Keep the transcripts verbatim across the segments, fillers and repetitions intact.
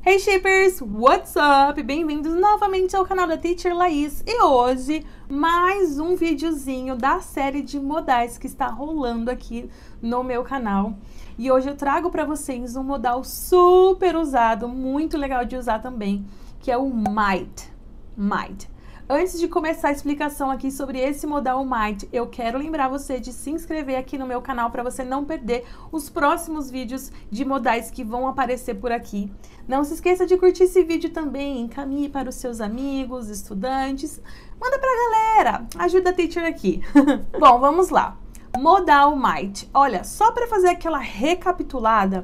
Hey Shapers, what's up? Bem-vindos novamente ao canal da Teacher Laís e hoje mais um videozinho da série de modais que está rolando aqui no meu canal. E hoje eu trago para vocês um modal super usado, muito legal de usar também, que é o might. Might. Antes de começar a explicação aqui sobre esse modal might, eu quero lembrar você de se inscrever aqui no meu canal para você não perder os próximos vídeos de modais que vão aparecer por aqui. Não se esqueça de curtir esse vídeo também, encaminhe para os seus amigos, estudantes, manda pra galera, ajuda a teacher aqui. Bom, vamos lá. Modal might. Olha, só para fazer aquela recapitulada,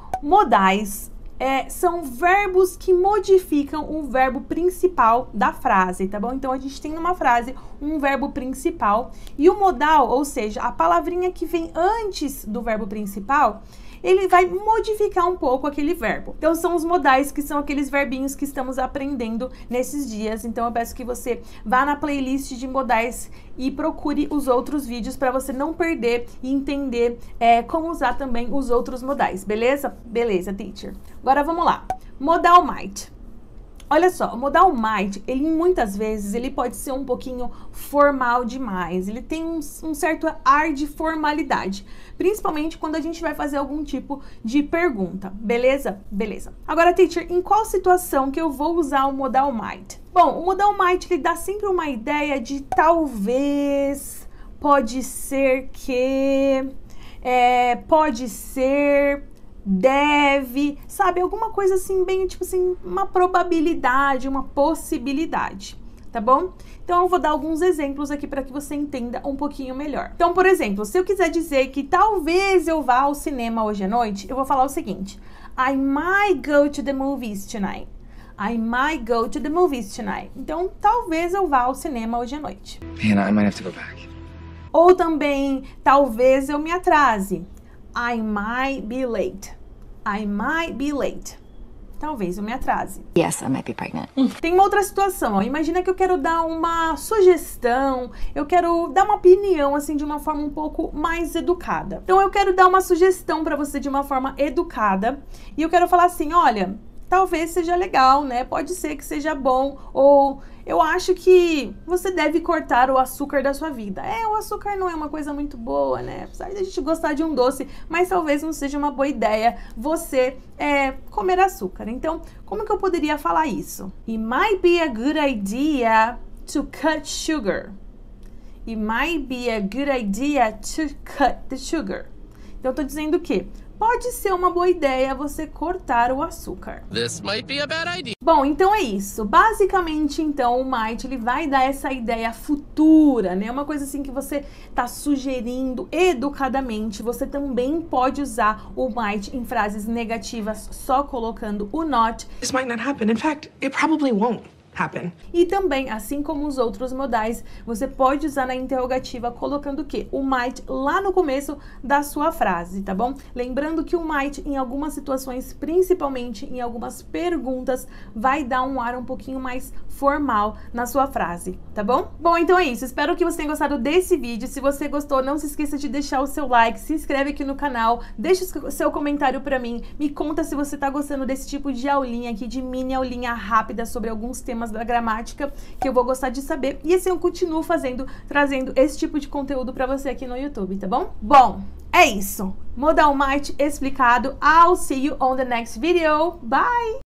modais É, são verbos que modificam o verbo principal da frase, tá bom? Então, a gente tem numa frase um verbo principal e o modal, ou seja, a palavrinha que vem antes do verbo principal, ele vai modificar um pouco aquele verbo. Então, são os modais, que são aqueles verbinhos que estamos aprendendo nesses dias. Então, eu peço que você vá na playlist de modais e procure os outros vídeos para você não perder e entender é, como usar também os outros modais, beleza? Beleza, teacher. Agora, vamos lá. Modal might. Olha só, o modal might, ele muitas vezes, ele pode ser um pouquinho formal demais, ele tem um, um certo ar de formalidade, principalmente quando a gente vai fazer algum tipo de pergunta, beleza? Beleza. Agora, teacher, em qual situação que eu vou usar o modal might? Bom, o modal might, ele dá sempre uma ideia de talvez, pode ser que, é, pode ser... deve, sabe, alguma coisa assim, bem, tipo assim, uma probabilidade, uma possibilidade, tá bom? Então, eu vou dar alguns exemplos aqui para que você entenda um pouquinho melhor. Então, por exemplo, se eu quiser dizer que talvez eu vá ao cinema hoje à noite, eu vou falar o seguinte: I might go to the movies tonight. I might go to the movies tonight. Então, talvez eu vá ao cinema hoje à noite. Hannah, I might have to go back. Ou também, talvez eu me atrase. I might be late. I might be late. Talvez eu me atrase. Yes, I might be pregnant. Tem uma outra situação, ó. Imagina que eu quero dar uma sugestão, eu quero dar uma opinião, assim, de uma forma um pouco mais educada. Então, eu quero dar uma sugestão pra você de uma forma educada e eu quero falar assim, olha, talvez seja legal, né? Pode ser que seja bom, ou eu acho que você deve cortar o açúcar da sua vida. É, o açúcar não é uma coisa muito boa, né? Apesar de a gente gostar de um doce, mas talvez não seja uma boa ideia você é, comer açúcar. Então, como que eu poderia falar isso? It might be a good idea to cut sugar. It might be a good idea to cut the sugar. Então, eu tô dizendo o quê? Pode ser uma boa ideia você cortar o açúcar. This might be a bad idea. Bom, então é isso. Basicamente, então, o might, ele vai dar essa ideia futura, né? Uma coisa assim que você tá sugerindo educadamente. Você também pode usar o might em frases negativas só colocando o not. This might not happen. In fact, it probably won't happen. E também, assim como os outros modais, você pode usar na interrogativa colocando o quê? O might lá no começo da sua frase, tá bom? Lembrando que o might, em algumas situações, principalmente em algumas perguntas, vai dar um ar um pouquinho mais formal na sua frase, tá bom? Bom, então é isso. Espero que você tenha gostado desse vídeo. Se você gostou, não se esqueça de deixar o seu like, se inscreve aqui no canal, deixa o seu comentário pra mim, me conta se você tá gostando desse tipo de aulinha aqui, de mini aulinha rápida sobre alguns temas da gramática, que eu vou gostar de saber. E assim eu continuo fazendo, trazendo esse tipo de conteúdo pra você aqui no YouTube, tá bom? Bom, é isso. Modal might explicado. I'll see you on the next video. Bye!